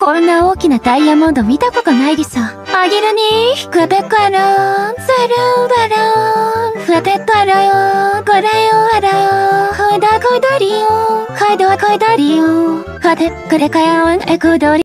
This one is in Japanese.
こんな大きなダイヤモンド見たことないでさ。あげるねー。くべかなー。ザルバラー。ふてたらよ。これよあらよ。ほだこだりよ。かどこだりよ。はてくれかよんえこどり。